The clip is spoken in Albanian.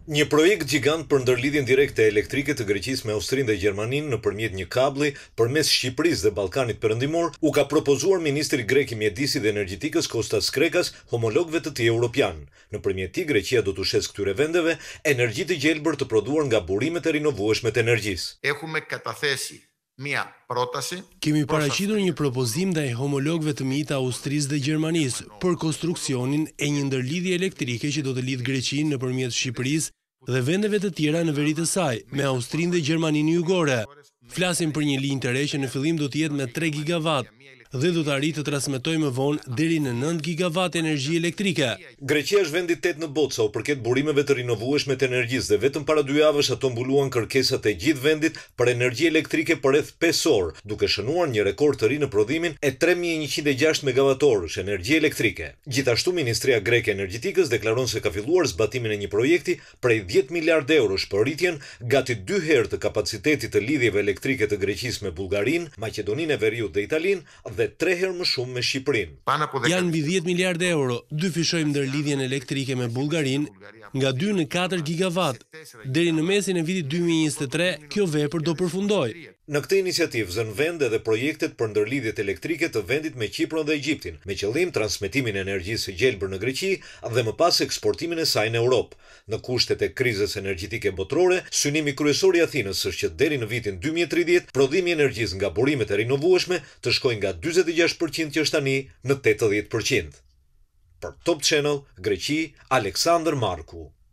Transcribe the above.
Një projekt gjigant për ndërlidhjen direkte elektrike të Greqisë me Austrinë dhe Gjermaninë nëpërmjet një kablli përmes Shqipërisë dhe Ballkanit Perëndimor u ka propozuar ministri grek i mjedisit dhe energjetikës Kostas Krekas homologëve të tij europian. Nëpërmjet tij Greqia do të shes këtyre vendeve energji të gjelbër të prodhuar nga burimet e rinovueshme të energjisë. Έχουμε καταθέσει μία πρόταση. Kemi paraqitur një propozim ndaj homologëve të mi të Austrisë dhe Gjermanisë për konstruksionin e një ndërlidhje elektrike që do të lidh Greqinë nëpërmjet Shqipërisë dhe vendeve të tjera në veri të saj, me Austrinë dhe Gjermaninë jugore. Flasim për një linjë të re që në fillim do të jetë me 3 gigawatt dhe do të arrijë të transmetojë më vonë deri në 9 gigawatt energji elektrike. Greqia është vendi 8 në botë sa u përket burimeve të rinovueshme të energjisë dhe vetëm para 2 javësh ato mbuluan kërkesat e gjithë vendit për energji elektrike për rreth 5 orë, duke shënuar një rekord të ri në prodhimin e 3106 megawattorësh energji elektrike. Gjithashtu Ministria Greke e Energjetikës deklaron se ka filluar zbatimin e një projekti prej 10 miliardë eurosh për rritjen gati 2 herë të kapacitetit të lidhjeve elektrike të Greqisë me Bullgarinë, Maqedoninë e Veriut dhe Italinë dhe 3 herë më shumë me Shqipërinë. Janë mbi 10 miliardë euro, dyfishojmë ndërlidhjen elektrike me Bullgarinë nga 2 në 4 gigawatt. Deri në mesin e vitit 2023, kjo vepër do përfundojë. Në këtë iniciativë zën vend edhe projektet për ndërlidhjet elektrike të vendit me Kiprin dhe Egjiptin, me qëllim transmetimin e energjisë së gjelbër në Greqi dhe më pas eksportimin e saj në Europë. Në kushtet e krizës energjetike botërore, synimi kryesor i Athinës është që deri në vitin 2030 prodhimi i energjisë nga burimet e rinovueshme të shkojë nga 46% që është tani në 80%. Për Top Channel, Greqi, Aleksandër Marku.